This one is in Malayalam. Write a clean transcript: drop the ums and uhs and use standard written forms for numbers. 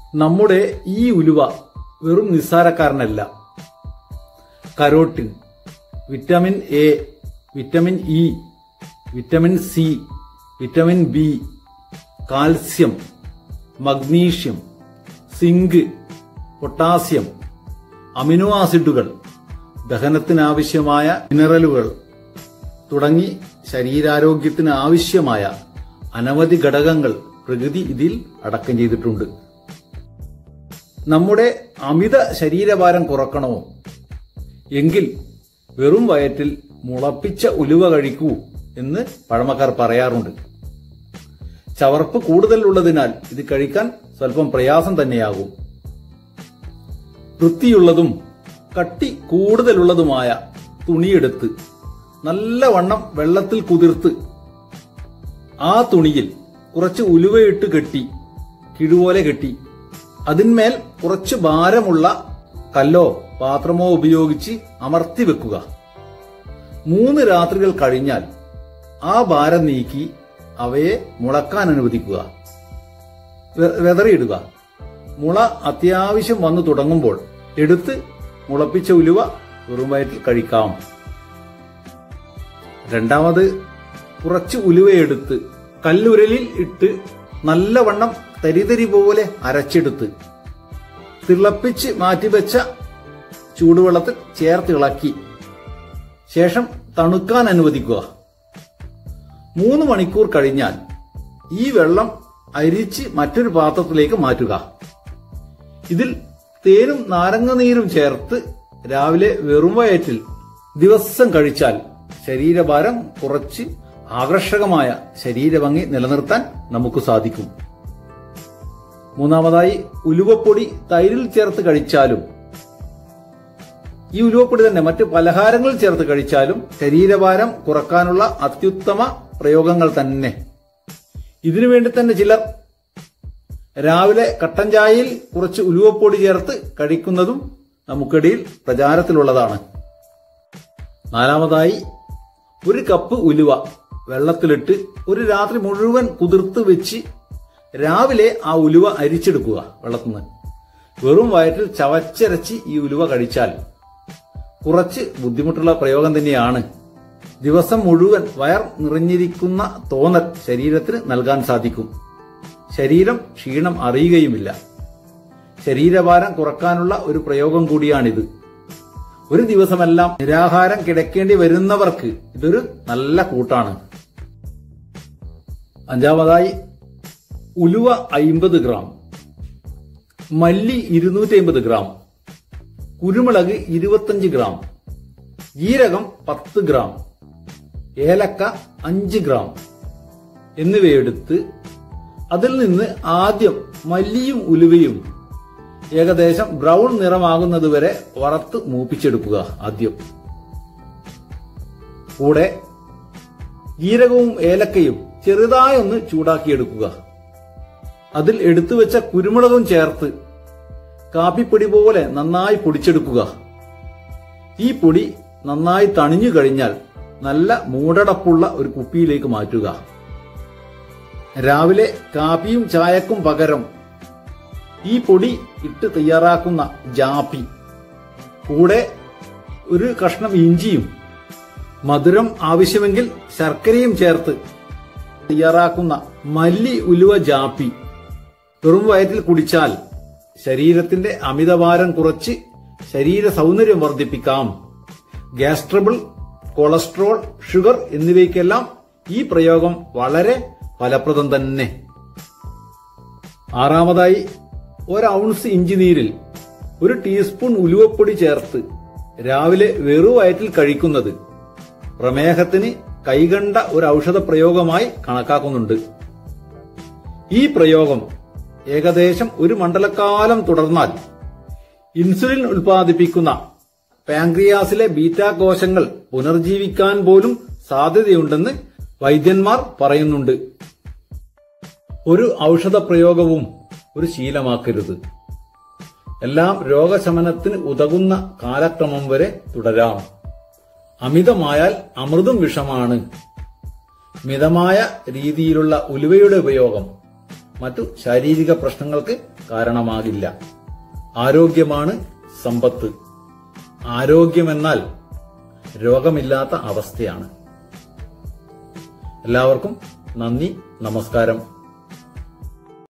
നമ്മുടെ ഈ ഉലുവ വെറും നിസ്സാരക്കാരനല്ല. Carotene, vitamin A, vitamin E, vitamin C, vitamin B, calcium, magnesium, zinc, potassium, amino ആസിഡുകൾ, ദഹനത്തിനാവശ്യമായ മിനറലുകൾ തുടങ്ങി ശരീരാരോഗ്യത്തിന് ആവശ്യമായ അനവധി ഘടകങ്ങൾ പ്രകൃതി ഇതിൽ അടക്കം ചെയ്തിട്ടുണ്ട്. നമ്മുടെ അമിത ശരീരഭാരം കുറക്കണോ എങ്കിൽ വെറും വയറ്റിൽ മുളപ്പിച്ച ഉലുവ കഴിക്കൂ എന്ന് പഴമക്കാർ പറയാറുണ്ട്. ചവർപ്പ് കൂടുതലുള്ളതിനാൽ ഇത് കഴിക്കാൻ സ്വല്പം പ്രയാസം തന്നെയാകും. വൃത്തിയുള്ളതും കട്ടി കൂടുതലുള്ളതുമായ തുണിയെടുത്ത് നല്ലവണ്ണം വെള്ളത്തിൽ കുതിർത്ത് ആ തുണിയിൽ കുറച്ച് ഉലുവയിട്ട് കെട്ടി കിഴുപോലെ കെട്ടി അതിന്മേൽ കുറച്ച് ഭാരമുള്ള കല്ലോ പാത്രമോ ഉപയോഗിച്ച് അമർത്തി വെക്കുക. 3 രാത്രികൾ കഴിഞ്ഞാൽ ആ ഭാരം നീക്കി അവയെ മുളക്കാൻ അനുവദിക്കുക. വെതറിയിടുക. മുള അത്യാവശ്യം വന്നു തുടങ്ങുമ്പോൾ എടുത്ത് മുളപ്പിച്ച ഉലുവ വെറും വയറ്റിൽ കഴിക്കാം. രണ്ടാമത്, കുറച്ച് ഉലുവയെടുത്ത് കല്ലുരലിൽ ഇട്ട് നല്ലവണ്ണം തരിതരി പോലെ അരച്ചെടുത്ത് തിളപ്പിച്ച് മാറ്റിവെച്ച ചൂടുവെള്ളത്തിൽ ചേർത്ത് ഇളക്കി ശേഷം തണുക്കാൻ അനുവദിക്കുക. 3 മണിക്കൂർ കഴിഞ്ഞാൽ ഈ വെള്ളം അരിച്ച് മറ്റൊരു പാത്രത്തിലേക്ക് മാറ്റുക. ഇതിൽ തേനും നാരങ്ങനീരും ചേർത്ത് രാവിലെ വെറും വയറ്റിൽ ദിവസം കഴിച്ചാൽ ശരീരഭാരം കുറച്ച് ആകർഷകമായ ശരീരഭംഗി നിലനിർത്താൻ നമുക്ക് സാധിക്കും. മൂന്നാമതായി, ഉലുവപ്പൊടി തൈരിൽ ചേർത്ത് കഴിച്ചാലും ഈ ഉലുവപ്പൊടി തന്നെ മറ്റ് പലഹാരങ്ങളിൽ ചേർത്ത് കഴിച്ചാലും ശരീരഭാരം കുറക്കാനുള്ള അത്യുത്തമ പ്രയോഗങ്ങൾ തന്നെ. ഇതിനുവേണ്ടി തന്നെ ചിലർ രാവിലെ കട്ടൻ ചായയിൽ കുറച്ച് ഉലുവപ്പൊടി ചേർത്ത് കഴിക്കുന്നതും നമുക്കിടയിൽ പ്രചാരത്തിലുള്ളതാണ്. നാലാമതായി, 1 കപ്പ് ഉലുവ വെള്ളത്തിലിട്ട് ഒരു രാത്രി മുഴുവൻ കുതിർത്ത് വെച്ച് രാവിലെ ആ ഉലുവ അരിച്ചെടുക്കുക. വെള്ളത്തിന്ന് വെറും വയറ്റിൽ ചവച്ചരച്ച് ഈ ഉലുവ കഴിച്ചാൽ കുറച്ച് ബുദ്ധിമുട്ടുള്ള പ്രയോഗം തന്നെയാണ്. ദിവസം മുഴുവൻ വയർ നിറഞ്ഞിരിക്കുന്ന തോന്നൽ ശരീരത്തിന് നൽകാൻ സാധിക്കും. ശരീരം ക്ഷീണം അറിയുകയുമില്ല. ശരീരഭാരം കുറക്കാനുള്ള ഒരു പ്രയോഗം കൂടിയാണിത്. ഒരു ദിവസമെല്ലാം നിരാഹാരം കിടക്കേണ്ടി വരുന്നവർക്ക് ഇതൊരു നല്ല കൂട്ടാണ്. അഞ്ചാമതായി, ഉലുവ 50 ഗ്രാം, മല്ലി 250 ഗ്രാം, കുരുമുളക് 25 ഗ്രാം, ജീരകം 10 ഗ്രാം, ഏലക്ക 5 ഗ്രാം എന്നിവയെടുത്ത് അതിൽ നിന്ന് ആദ്യം മല്ലിയും ഉലുവയും ഏകദേശം ബ്രൗൺ നിറമാകുന്നതുവരെ വറുത്ത് മൂപ്പിച്ചെടുക്കുക. ആദ്യം കൂടെ ജീരകവും ഏലക്കയും ചെറുതായൊന്ന് ചൂടാക്കിയെടുക്കുക. അതിൽ എടുത്തുവെച്ച കുരുമുളകും ചേർത്ത് കാപ്പിപ്പൊടി പോലെ നന്നായി പൊടിച്ചെടുക്കുക. ഈ പൊടി നന്നായി തണിഞ്ഞു കഴിഞ്ഞാൽ നല്ല മൂടടപ്പുള്ള ഒരു കുപ്പിയിലേക്ക് മാറ്റുക. രാവിലെ കാപ്പിയും ചായക്കും പകരം ഈ പൊടി ഇട്ട് തയ്യാറാക്കുന്ന ജാപ്പി, കൂടെ ഒരു കഷ്ണം ഇഞ്ചിയും മധുരം ആവശ്യമെങ്കിൽ ശർക്കരയും ചേർത്ത് തയ്യാറാക്കുന്ന മല്ലി ഉലുവ ജാപ്പി വെറും വയറ്റിൽ കുടിച്ചാൽ ശരീരത്തിന്റെ അമിതഭാരം കുറച്ച് ശരീര സൗന്ദര്യം വർദ്ധിപ്പിക്കാം. ഗ്യാസ് ട്രബിൾ, കൊളസ്ട്രോൾ, ഷുഗർ എന്നിവയ്ക്കെല്ലാം ഈ പ്രയോഗം വളരെ ഫലപ്രദം തന്നെ. ആറാമതായി, 1 ഔൺസ് ഇഞ്ചിനീരിൽ 1 ടീസ്പൂൺ ഉലുവപ്പൊടി ചേർത്ത് രാവിലെ വെറു വയറ്റിൽ കഴിക്കുന്നത് പ്രമേഹത്തിന് കൈകണ്ട ഒരു ഔഷധ പ്രയോഗമായി കണക്കാക്കുന്നുണ്ട്. ഈ പ്രയോഗം ഏകദേശം 1 മണ്ഡലക്കാലം തുടർന്നാൽ ഇൻസുലിൻ ഉൽപ്പാദിപ്പിക്കുന്ന പാൻക്രിയാസിലെ ബീറ്റാ കോശങ്ങൾ പുനർജീവിക്കാൻ പോലും സാധ്യതയുണ്ടെന്ന് വൈദ്യന്മാർ പറയുന്നുണ്ട്. ഒരു ഔഷധ പ്രയോഗവും ഒരു ശീലമാക്കരുത്. എല്ലാം രോഗശമനത്തിന് ഉതകുന്ന കാലക്രമം വരെ തുടരാം. അമിതമായാൽ അമൃതും വിഷമാണ്. മിതമായ രീതിയിലുള്ള ഉലുവയുടെ ഉപയോഗം മറ്റു ശാരീരിക പ്രശ്നങ്ങൾക്ക് കാരണമാകില്ല. ആരോഗ്യമാണ് സമ്പത്ത്. ആരോഗ്യമെന്നാൽ രോഗമില്ലാത്ത അവസ്ഥയാണ്. എല്ലാവർക്കും നന്ദി, നമസ്കാരം.